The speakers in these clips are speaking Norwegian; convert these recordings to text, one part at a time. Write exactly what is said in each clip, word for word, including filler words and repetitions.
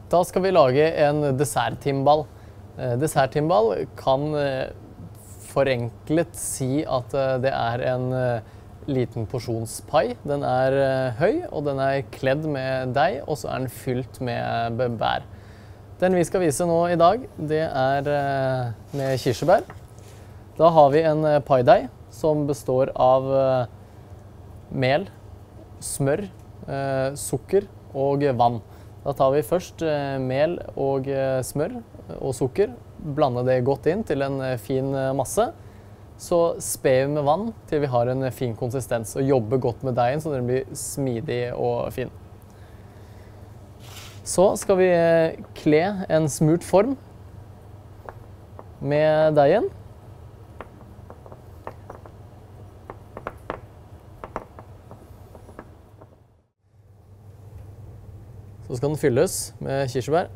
Da skal vi lage en desserttimball. Desserttimball kan forenklet si at det er en liten porsjonspai. Den er høy, og den er kledd med deig, og så er den fylt med bær. Den vi skal vise nå i dag, det er med kirsebær. Da har vi en paideig som består av mel, smør, sukker og vann. Da tar vi først mel og smør og sukker, blander det godt inn til en fin masse. Så sper vi med vann til vi har en fin konsistens, og jobber godt med deigen så den blir smidig og fin. Så skal vi kle en smurt form med deigen. Så skal den fylles med kirsebær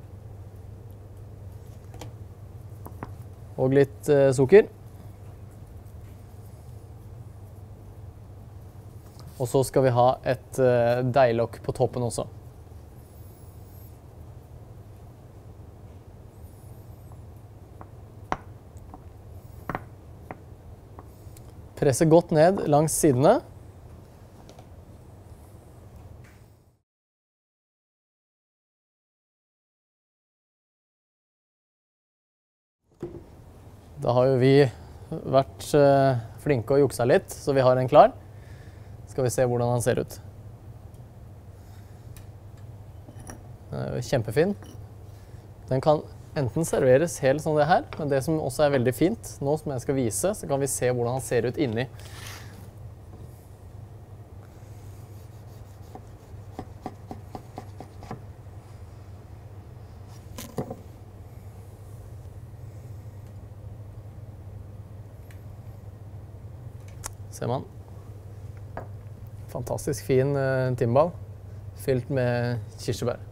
og litt eh, sukker. Og så skal vi ha et eh, deiglokk på toppen også. Presse godt ned langs sidene. Da har jo vi vært flinke og juksa litt, så vi har en klar. Skal vi se hvordan han ser ut. Den er jo kjempefin. Den kan enten serveres helt som det her, men det som også er veldig fint, nå som jeg skal vise, så kan vi se hvordan han ser ut inni. Ser man. Fantastisk fin timball, fylt med kirsebær.